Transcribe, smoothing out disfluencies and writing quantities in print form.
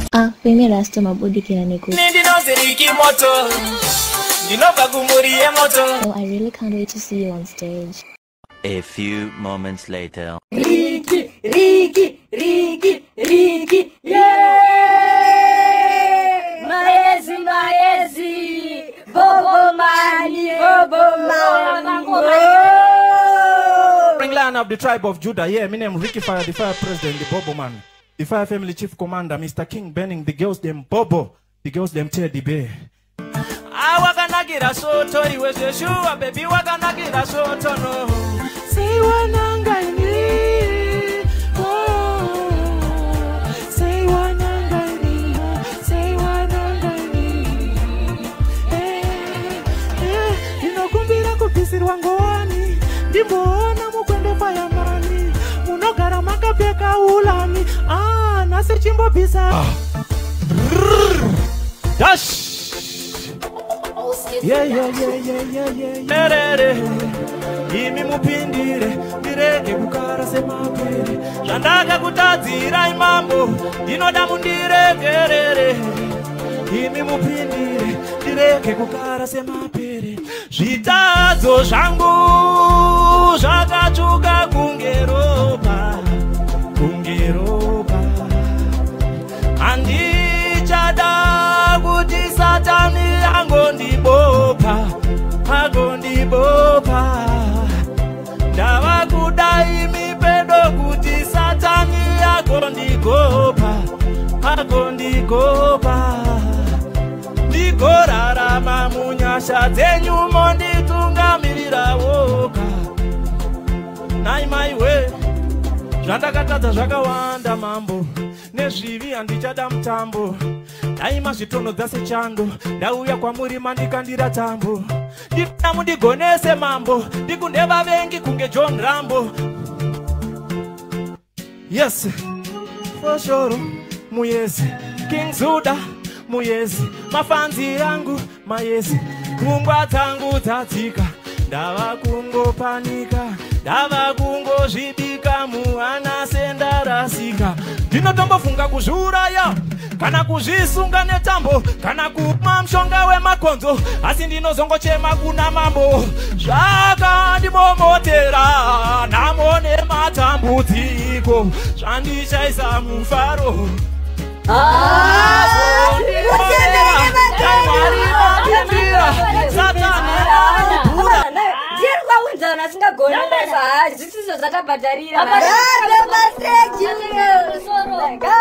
Ah, femi rasta mabudi kila niku. Oh, I really can't wait to see you on stage. A few moments later. Ricky, yeah! Maezi, Bobo Mani. Lion of the tribe of Judah, yeah, my name Ricky Fire, the fire president, the Bobo man. The fire family chief commander, Mr. King Benning, the girls them Bobo, the girls them Teddy Bear. I wakanagira so tori was the shoe, baby wakanagira so tono. Say one angani, oh, say one angani, say one angani. You know kumbira kupisi wangoni, dibona mukwende fire mani, munogara makapeka ulani, nase chimbo bisa. Dash. Yeah. Imi mupindire, direke kukara semapere. Shandaka kutadzira imambo, dinoda mundirekerere. Imi mupindire, direke kukara semapere. Zvitadzo zvangu zvakatsvuka kungeropa. Andichada kuti Satani agondibopa. Ndava kudai mipedo kuti Satani agondigopa. Ndikorarama munyasha dzenyu monditungamirira woga. Nai my way. Zvandakatadza zvakawanda mambo. Nezvivi handichada mutambo. Daima zvitonodza sechando. Ndauya kwamuri mandikandira tambo. Ndifuna mundigonese mambo. Ndikunde vavengi kunge John Rambo. Yes, for sure. Muyezi King Zuda. Muyezi mafanzi yangu mayezi. Kungwa dzangu dzatsika. Ndava kungopanika. Ndava kungozvidika muhana sendarasika. Ndinotombofunga kuzviuraya kana kuzvisunga netambo kana kumwa mushonga wemakonzo asi ndinozongochema kuna mambo. Zvakandimomotera nhamo nematambudziko zvandichaisa mufaro. This is a